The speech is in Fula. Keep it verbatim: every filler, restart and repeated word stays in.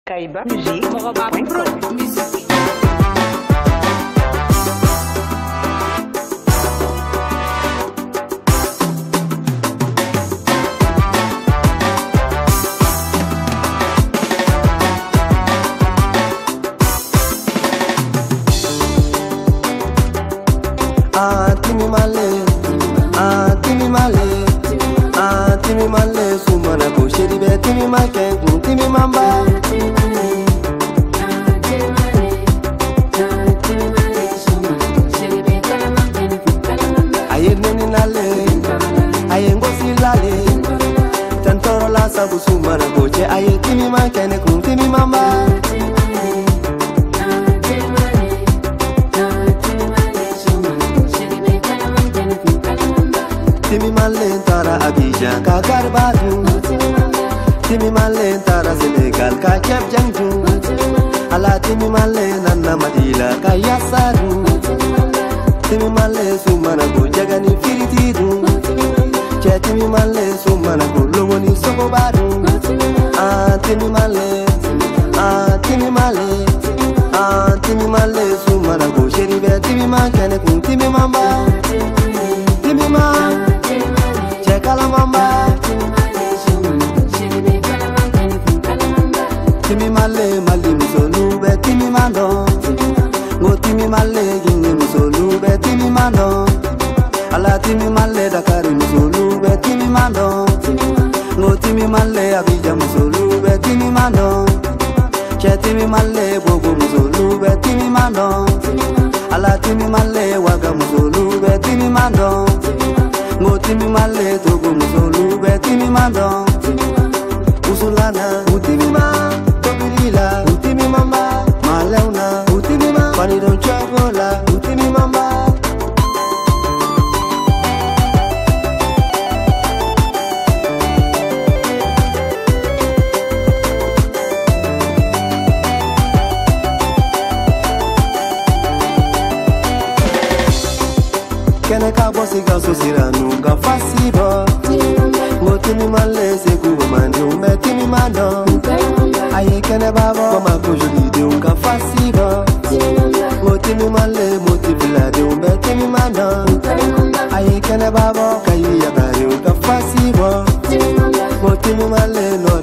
Kaiba Musique point com. Ah, Timimiman, ah, Timimiman, ah, Timimiman, sumana ko sheri be Timimiman ke kun Timimiman ba. Aye neni nale, aye ngosi lale, tantoro la sabu sumana ko che aye Timimiman ke ne kun Timimiman ba. Timimiman tara Abidjan ka Garbadu, Timimiman tara Senegal ka Cap Jangju, ala Timimiman nanna Madila ka Yassadu, Timimiman sumana ko jagani firitidu, che Timimiman sumana ko logoni sogobadu. Ah Timimiman, ah Timimiman, ah Timimiman sumana ko sheri be Timimiman kene kun Timimiman ba. Timimiman Kalamamba Timimiman mali musolu be Timimiman don Ngo Timimiman gingi musolu be Timimiman don Ala Timimiman Dakar musolu be Timimiman don Ngo Timimiman Abidjan musolu be Timimiman don Che Timimiman Bogo musolu be Timimiman don Ala Timimiman Waga musolu be Timimiman don Ngo Timimiman Togo musolu be Timimiman don Usulana Timimiman Togirila Timimiman ba Maleuna Timimiman Pani don Chagola Timimiman ba. Kene ka bosi ga so siranu ga fasiba Ngo Timimiman se kubo mandi umbe Timimiman don Aye kene baba Koma kujuri de unga fasiba Ngo Timimiman motivila de umbe Timimiman don Aye kene baba Kayi yagari unga fasiba Ngo Timimiman no